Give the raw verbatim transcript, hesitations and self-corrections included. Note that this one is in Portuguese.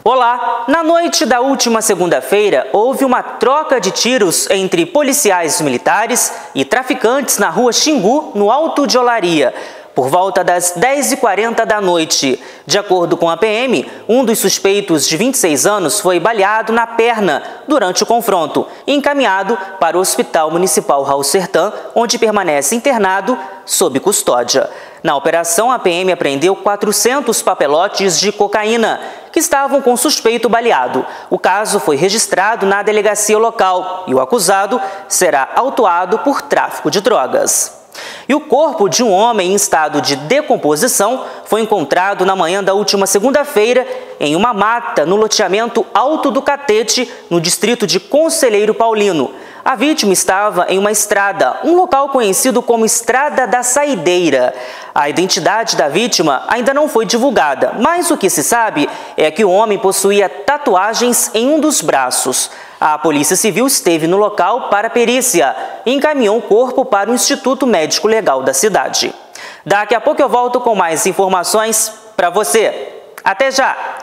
Olá! Na noite da última segunda-feira, houve uma troca de tiros entre policiais militares e traficantes na rua Xingu, no Alto de Olaria, por volta das dez e quarenta da noite. De acordo com a P M, um dos suspeitos de vinte e seis anos foi baleado na perna durante o confronto e encaminhado para o Hospital Municipal Raul Sertã, onde permanece internado sob custódia. Na operação, a P M apreendeu quatrocentos papelotes de cocaína que estavam com o suspeito baleado. O caso foi registrado na delegacia local e o acusado será autuado por tráfico de drogas. E o corpo de um homem em estado de decomposição foi encontrado na manhã da última segunda-feira em uma mata no loteamento Alto do Catete, no distrito de Conselheiro Paulino. A vítima estava em uma estrada, um local conhecido como Estrada da Saideira. A identidade da vítima ainda não foi divulgada, mas o que se sabe é que o homem possuía tatuagens em um dos braços. A Polícia Civil esteve no local para perícia e encaminhou o corpo para o Instituto Médico Legal da cidade. Daqui a pouco eu volto com mais informações para você. Até já!